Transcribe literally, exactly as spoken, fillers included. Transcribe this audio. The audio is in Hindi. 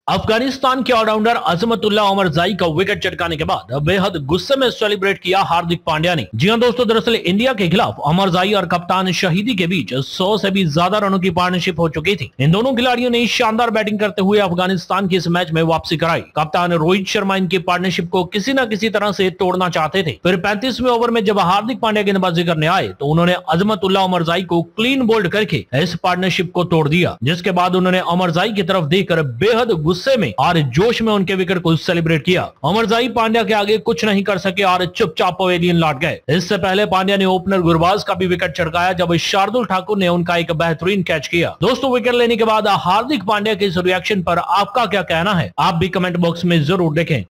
अफगानिस्तान के ऑलराउंडर अजमतुल्ला उमरजाई का विकेट चटकाने के बाद बेहद गुस्से में सेलिब्रेट किया हार्दिक पांड्या ने। जी हां दोस्तों, दरअसल इंडिया के खिलाफ उमरजाई और कप्तान शहीदी के बीच सौ से भी ज्यादा रनों की पार्टनरशिप हो चुकी थी। इन दोनों खिलाड़ियों ने शानदार बैटिंग करते हुए अफगानिस्तान की इस मैच में वापसी कराई। कप्तान रोहित शर्मा इनकी पार्टनरशिप को किसी न किसी तरह से तोड़ना चाहते थे। फिर पैंतीसवें ओवर में जब हार्दिक पांड्या गेंदबाजी करने आए तो उन्होंने अजमतुल्ला उमरजाई को क्लीन बोल्ड करके इस पार्टनरशिप को तोड़ दिया, जिसके बाद उन्होंने उमरजाई की तरफ देखकर बेहद गुस्से में और जोश में उनके विकेट को सेलिब्रेट किया। उमरजाई पांड्या के आगे कुछ नहीं कर सके और चुपचाप पवेलियन लौट गए। इससे पहले पांड्या ने ओपनर गुरबाज का भी विकेट चटकाया जब शार्दुल ठाकुर ने उनका एक बेहतरीन कैच किया। दोस्तों, विकेट लेने के बाद हार्दिक पांड्या के इस रिएक्शन पर आपका क्या कहना है, आप भी कमेंट बॉक्स में जरूर देखें।